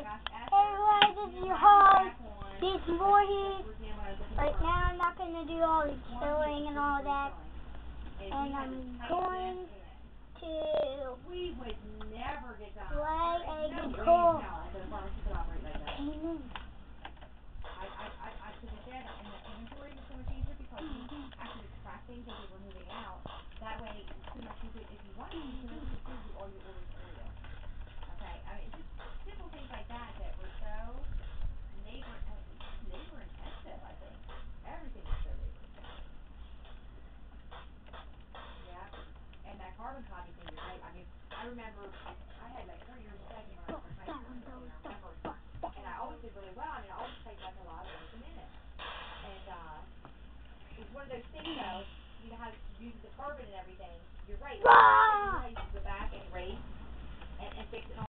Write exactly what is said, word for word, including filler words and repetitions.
Everybody, this is your host, Jason Voorhees. Right now, I'm not going to do all the killing and all that. And I'm going to play a guitar. Amen. That way, pretty much you could, if you wanted, you could distribute all your orders for you. Okay, I mean, just simple things like that that were so labor, I mean, labor intensive, I think. Everything was so labor intensive. Yeah, and that carbon copy thing is great. I mean, I remember, I had like four years of typing when I was in high school, and I remember, and I always did really well. I mean, I always typed like a lot of words a minute. And, uh, it's one of those things though, you know how to use the carbon and everything. You're right. You know how you can go back and erase and, and fix it all.